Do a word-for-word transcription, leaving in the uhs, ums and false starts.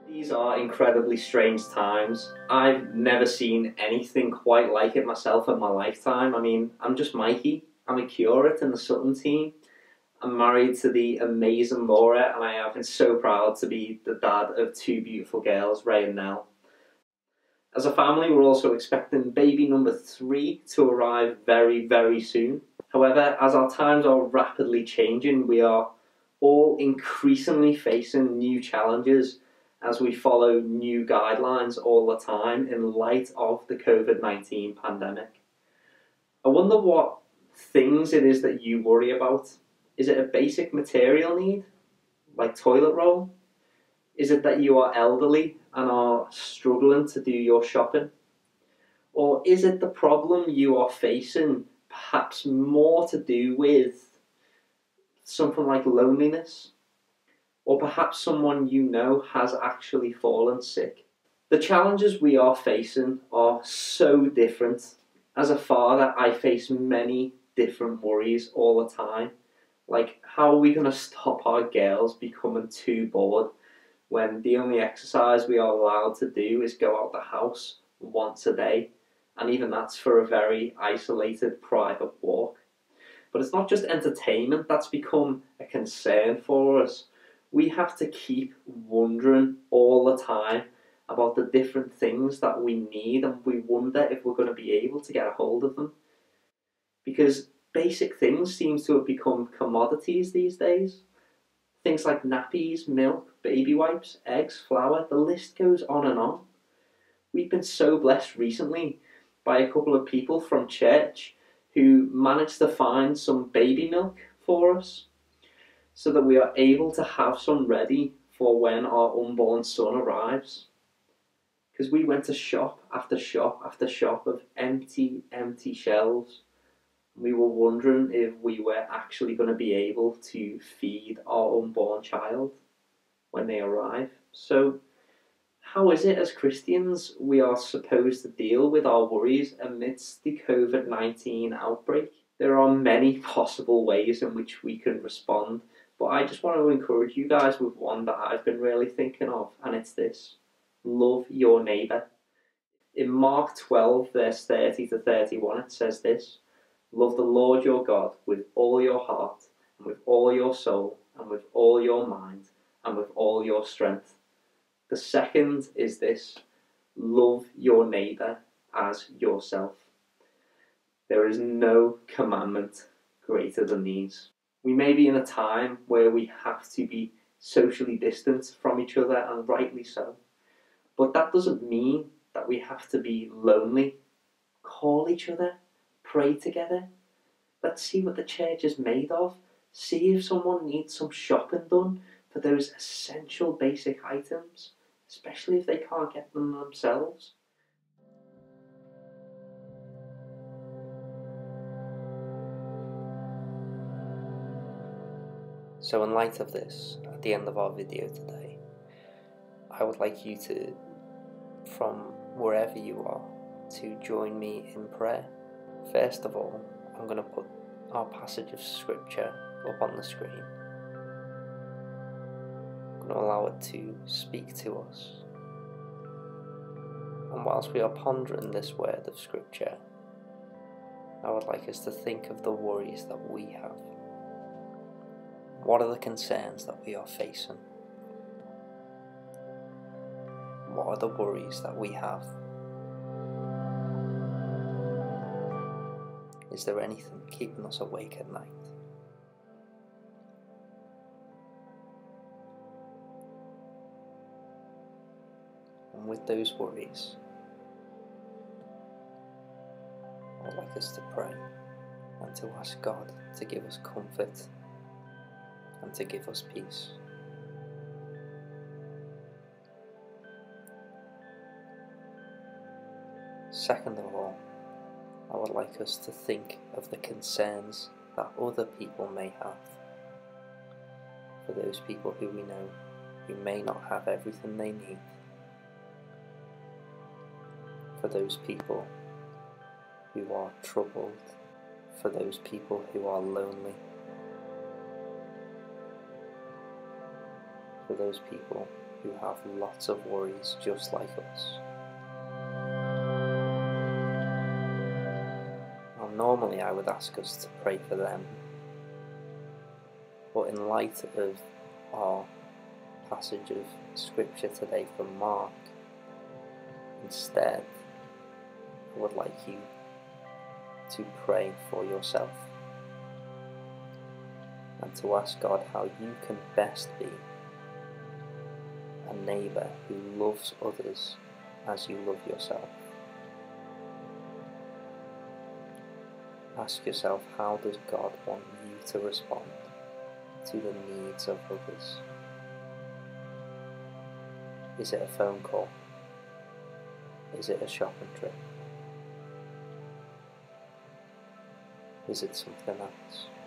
These are incredibly strange times. I've never seen anything quite like it myself in my lifetime. I mean, I'm just Mikey. I'm a curate in the Sutton team. I'm married to the amazing Laura, and I am so proud to be the dad of two beautiful girls, Ray and Nell. As a family, we're also expecting baby number three to arrive very, very soon. However, as our times are rapidly changing, we are all increasingly facing new challenges as we follow new guidelines all the time in light of the COVID nineteen pandemic. I wonder what things it is that you worry about. Is it a basic material need, like toilet roll? Is it that you are elderly and are struggling to do your shopping? Or is it the problem you are facing perhaps more to do with something like loneliness? Or perhaps someone you know has actually fallen sick? The challenges we are facing are so different. As a father, I face many different worries all the time. Like, how are we going to stop our girls becoming too bored when the only exercise we are allowed to do is go out the house once a day? And even that's for a very isolated private walk. But it's not just entertainment that's become a concern for us. We have to keep wondering all the time about the different things that we need, and we wonder if we're going to be able to get a hold of them. Because basic things seem to have become commodities these days. Things like nappies, milk, baby wipes, eggs, flour, the list goes on and on. We've been so blessed recently by a couple of people from church who managed to find some baby milk for us so that we are able to have some ready for when our unborn son arrives. Because we went to shop after shop after shop of empty, empty shelves. We were wondering if we were actually going to be able to feed our unborn child when they arrive. So, how is it as Christians we are supposed to deal with our worries amidst the COVID nineteen outbreak? There are many possible ways in which we can respond, but I just want to encourage you guys with one that I've been really thinking of, and it's this: love your neighbour. In Mark twelve, verse thirty to thirty-one, it says this: love the Lord your God with all your heart, and with all your soul, and with all your mind, and with all your strength. The second is this: love your neighbour as yourself. There is no commandment greater than these. We may be in a time where we have to be socially distanced from each other, and rightly so. But that doesn't mean that we have to be lonely. Call each other. Pray together. Let's see what the church is made of. See if someone needs some shopping done for those essential basic items, especially if they can't get them themselves. So in light of this, at the end of our video today, I would like you to, from wherever you are, to join me in prayer. First of all, I'm going to put our passage of scripture up on the screen. I'm going to allow it to speak to us. And whilst we are pondering this word of scripture, I would like us to think of the worries that we have. What are the concerns that we are facing? What are the worries that we have? Is there anything keeping us awake at night? And with those worries, I would like us to pray and to ask God to give us comfort and to give us peace. Second of all, I would like us to think of the concerns that other people may have. For those people who we know who may not have everything they need. For those people who are troubled. For those people who are lonely. For those people who have lots of worries just like us. Now, normally I would ask us to pray for them, but in light of our passage of scripture today from Mark, instead I would like you to pray for yourself and to ask God how you can best be a neighbour who loves others as you love yourself. Ask yourself, how does God want you to respond to the needs of others? Is it a phone call? Is it a shopping trip? Is it something else?